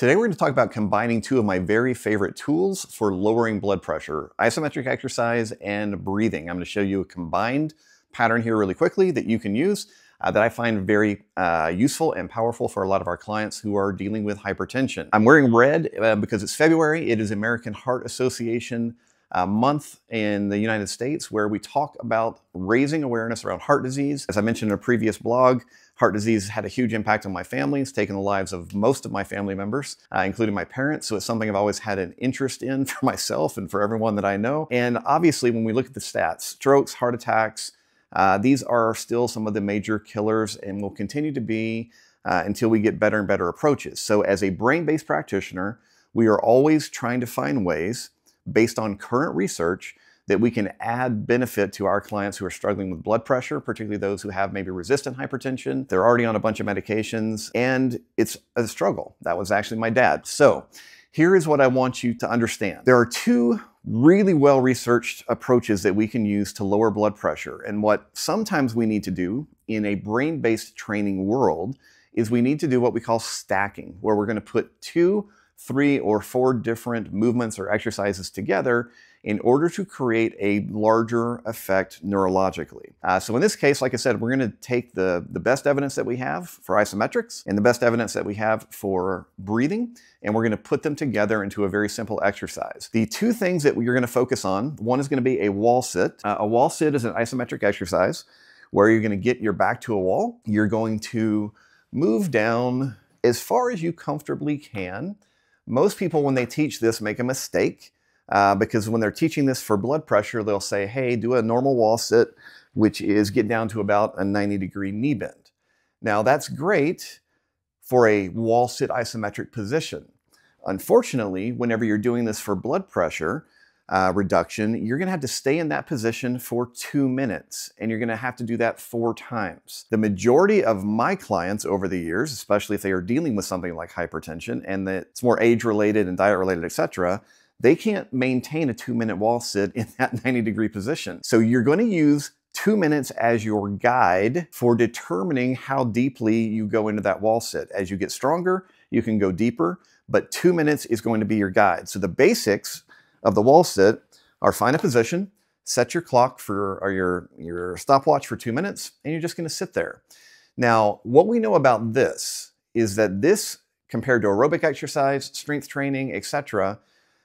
Today we're going to talk about combining two of my very favorite tools for lowering blood pressure, isometric exercise and breathing. I'm going to show you a combined pattern here really quickly that you can use that I find very useful and powerful for a lot of our clients who are dealing with hypertension. I'm wearing red because it's February. It is American Heart Association month in the United States where we talk about raising awareness around heart disease. As I mentioned in a previous blog, heart disease had a huge impact on my family. It's taken the lives of most of my family members, including my parents. So it's something I've always had an interest in for myself and for everyone that I know. And obviously, when we look at the stats, strokes, heart attacks, these are still some of the major killers and will continue to be until we get better and better approaches. So as a brain-based practitioner, we are always trying to find ways based on current research that we can add benefit to our clients who are struggling with blood pressure, particularly those who have maybe resistant hypertension. They're already on a bunch of medications and it's a struggle. That was actually my dad. So here is what I want you to understand. There are two really well-researched approaches that we can use to lower blood pressure. And what sometimes we need to do in a brain-based training world is we need to do what we call stacking, where we're going to put 2, 3, or 4 different movements or exercises together in order to create a larger effect neurologically. So in this case, like I said, we're going to take the best evidence that we have for isometrics and the best evidence that we have for breathing, and we're going to put them together into a very simple exercise. The two things that we're going to focus on, one is going to be a wall sit. A wall sit is an isometric exercise where you're going to get your back to a wall. You're going to move down as far as you comfortably can. Most people, when they teach this, make a mistake because when they're teaching this for blood pressure, they'll say, hey, do a normal wall sit, which is get down to about a 90-degree knee bend. Now, that's great for a wall sit isometric position. Unfortunately, whenever you're doing this for blood pressure reduction, you're going to have to stay in that position for 2 minutes, and you're going to have to do that 4 times. The majority of my clients over the years, especially if they are dealing with something like hypertension and that it's more age-related and diet-related, etc., they can't maintain a 2-minute wall sit in that 90-degree position. So you're going to use 2 minutes as your guide for determining how deeply you go into that wall sit. As you get stronger, you can go deeper, but 2 minutes is going to be your guide. So the basics of the wall sit are find a position, set your clock for or your stopwatch for 2 minutes, and you're just going to sit there. Now, what we know about this is that this, compared to aerobic exercise, strength training, etc.,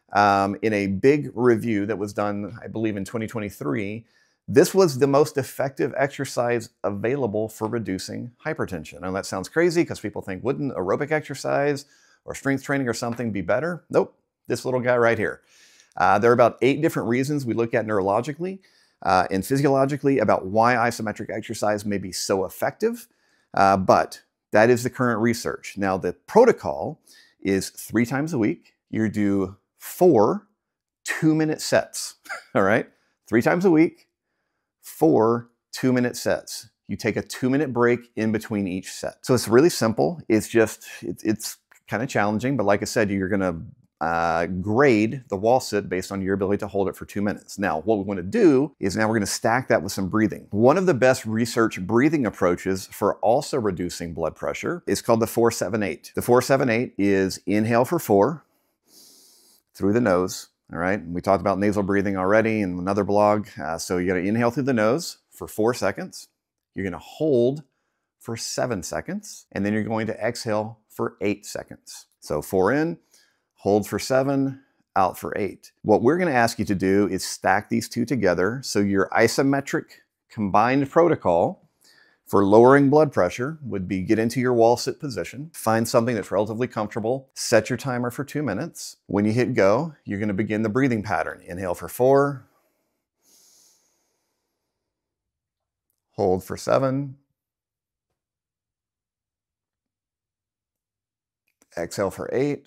in a big review that was done, I believe, in 2023, this was the most effective exercise available for reducing hypertension. Now, that sounds crazy because people think, wouldn't aerobic exercise or strength training or something be better? Nope, this little guy right here. There are about 8 different reasons we look at neurologically and physiologically about why isometric exercise may be so effective, but that is the current research. Now, the protocol is 3 times a week. You do 4 2-minute sets, all right? 3 times a week, 4 2-minute sets. You take a 2-minute break in between each set. So it's really simple. It's just, it's kind of challenging, but like I said, you're going to grade the wall sit based on your ability to hold it for 2 minutes. Now, what we want to do is now we're going to stack that with some breathing. One of the best research breathing approaches for also reducing blood pressure is called the 4-7-8. The 4-7-8 is inhale for 4 through the nose. All right. We talked about nasal breathing already in another blog. So you got to inhale through the nose for 4 seconds. You're going to hold for 7 seconds, and then you're going to exhale for 8 seconds. So 4 in, hold for 7, out for 8. What we're going to ask you to do is stack these two together. So your isometric combined protocol for lowering blood pressure would be get into your wall sit position, find something that's relatively comfortable, set your timer for 2 minutes. When you hit go, you're going to begin the breathing pattern. Inhale for 4, hold for 7, exhale for 8,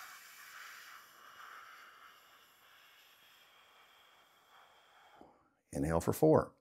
inhale for 4.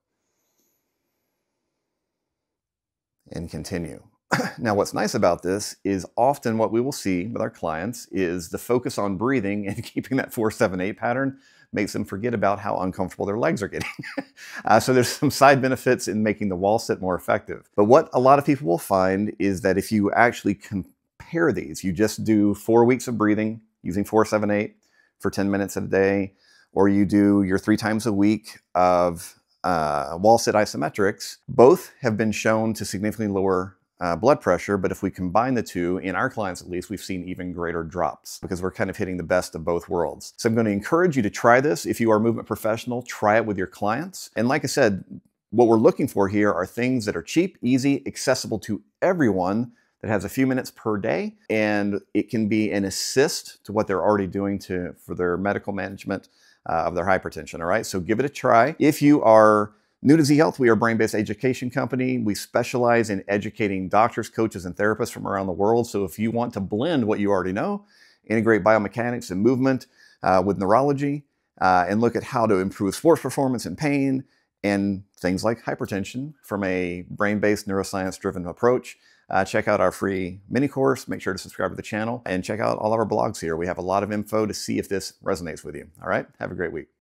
And continue. Now, what's nice about this is often what we will see with our clients is the focus on breathing and keeping that 4-7-8 pattern makes them forget about how uncomfortable their legs are getting. So there's some side benefits in making the wall sit more effective. But what a lot of people will find is that if you actually pair these. You just do 4 weeks of breathing using 4-7-8 for 10 minutes a day, or you do your 3 times a week of wall sit isometrics. Both have been shown to significantly lower blood pressure, but if we combine the two, in our clients at least, we've seen even greater drops because we're kind of hitting the best of both worlds. So I'm going to encourage you to try this. If you are a movement professional, try it with your clients. And like I said, what we're looking for here are things that are cheap, easy, accessible to everyone, that has a few minutes per day, and it can be an assist to what they're already doing for their medical management of their hypertension, all right? So give it a try. If you are new to Z Health, we are a brain-based education company. We specialize in educating doctors, coaches, and therapists from around the world. So if you want to blend what you already know, integrate biomechanics and movement with neurology, and look at how to improve sports performance and pain, and things like hypertension from a brain-based neuroscience-driven approach, check out our free mini course. Make sure to subscribe to the channel and check out all of our blogs here. We have a lot of info to see if this resonates with you. All right, have a great week.